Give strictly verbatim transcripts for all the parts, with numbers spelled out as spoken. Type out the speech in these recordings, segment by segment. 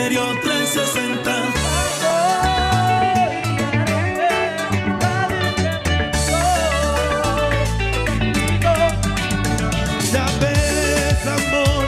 Estéreo trescientos sesenta. Ya ves, amor,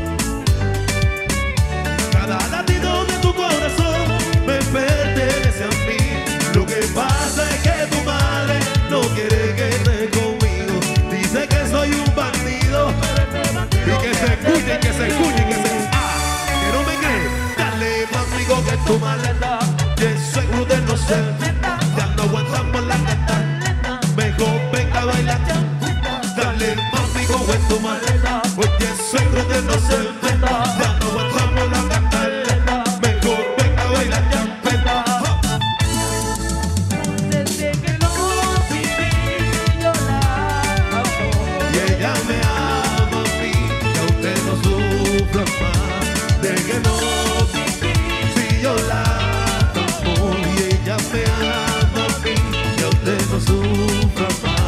cada latido de tu corazón me pertenece a mí. Lo que pasa es que tu madre no quiere que esté conmigo. Dice que soy un bandido y que se escuche, que se escuche, que se... Ah, que no me cree. Dale más amigo que tu maleta, que seguro de no ser. Ya no aguantamos la gata, mejor venga a bailar. Dale más amigo que tu maleta, porque seguro de no ser. Ya no aguantamos la gata, mejor venga a bailar. Desde que no viví yo la amo. Y ella me ama a mí, que a usted no sufra más. De que no viví si yo la amo. Y ella me ama a mí, que a usted no sufra más.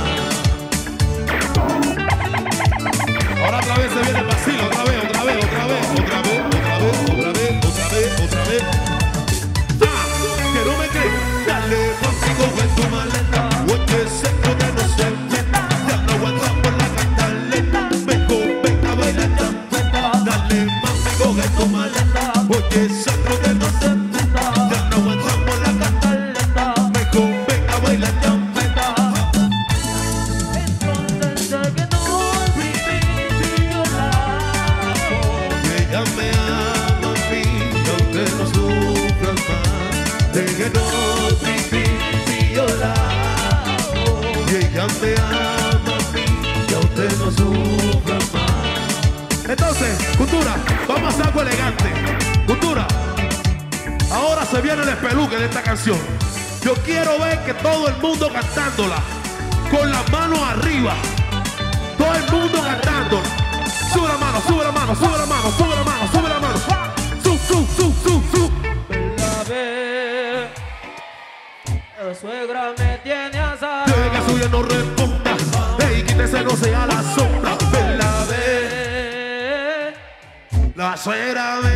Ahora otra vez se viene el vacilo, otra vez, otra vez, otra vez, otra vez, otra vez, otra vez, otra vez, otra vez. ¡Ah! Que no me cree, dale consigo en tu maleta, porque sé que usted no se meta. Ya no aguantamos la cantaleta, mejor venga a bailar champeta. Dale más amigo en tu maleta, porque sé que usted no se meta. Ya no aguantamos la cantaleta, mejor venga a bailar champeta. Entonces desde que no viví yo la amo. Y ella me ama a mí, y a usted no sufra más. De que no viví si yo la amo. Y ella me ama a mí, y a usted no sufra más. Entonces, Cultura, vamos a hacer algo elegante. Cultura, ahora se viene el espeluque de esta canción. Yo quiero ver que todo el mundo cantándola, con las manos arriba. Todo el mundo cantándola. Sube la mano, sube la mano, sube la mano, sube la mano, sube la mano. Sub, sub, sub, sub, sub. La vez, la suegra me tiene asado. Deje que suya no responda. Ey, quítese, no sea la sombra. Ven la vez. Eh, La suegra me